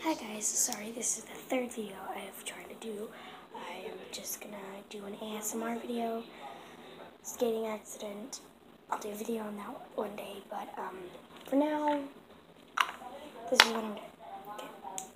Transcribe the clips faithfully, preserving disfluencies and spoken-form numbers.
Hi guys, sorry this is the third video I have tried to do. I am just gonna do an A S M R video, skating accident. I'll do a video on that one day, but um, for now, this is what I'm doing. Okay.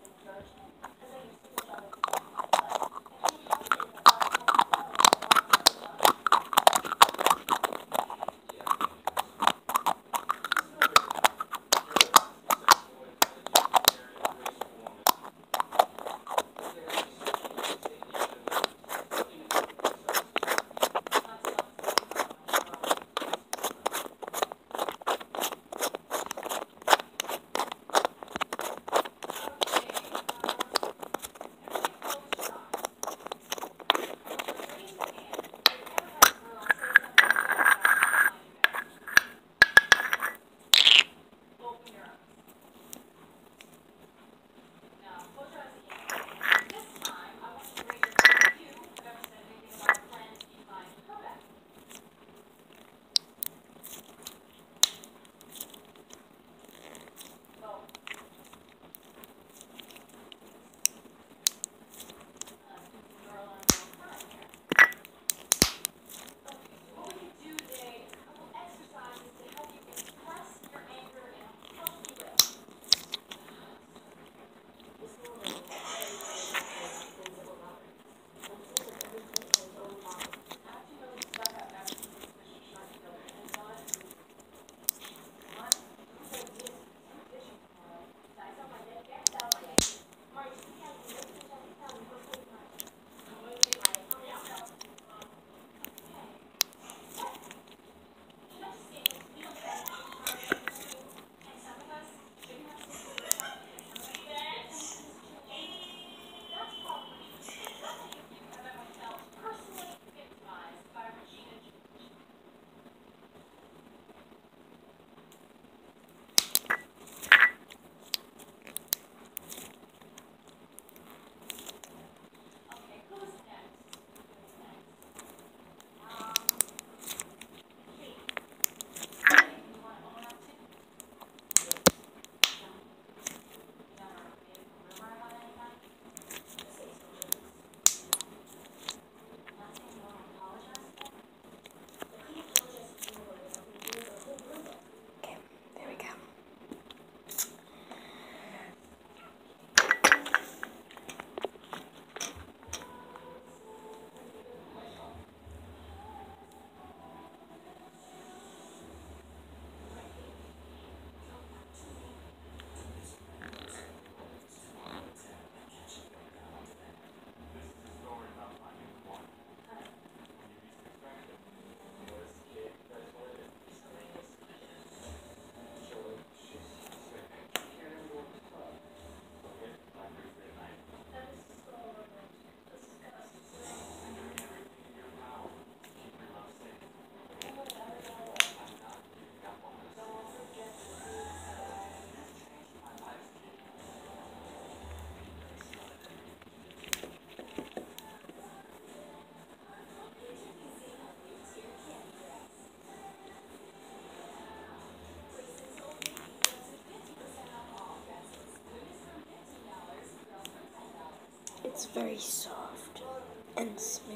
It's very soft and smooth.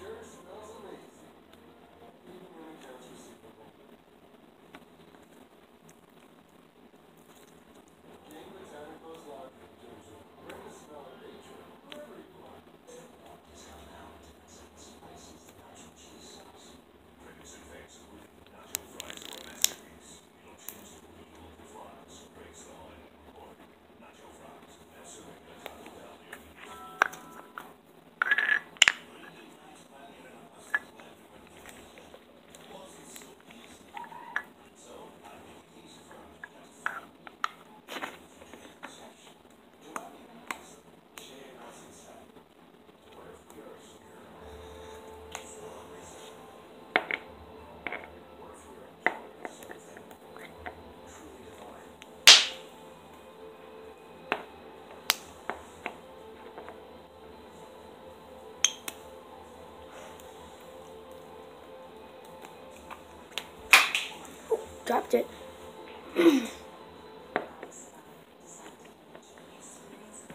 Dropped it.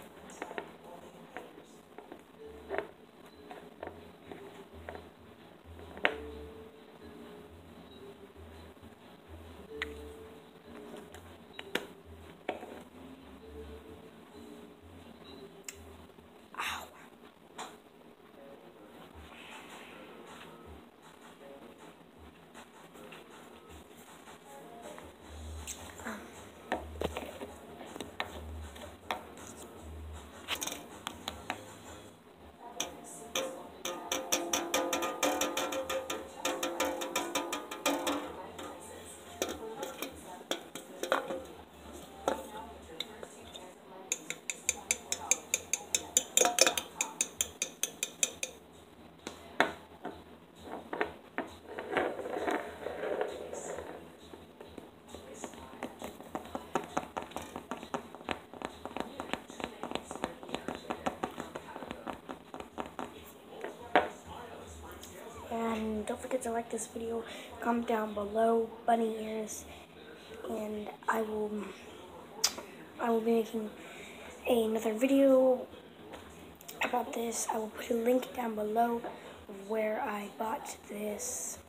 forget to like this video, comment down below, bunny ears, and I will I will be making another video about this. I will put a link down below where I bought this.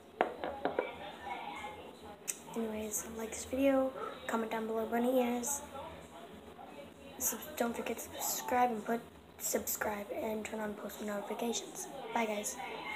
Anyways, like this video, comment down below bunny ears. So don't forget to subscribe and put subscribe and turn on post notifications. Bye guys.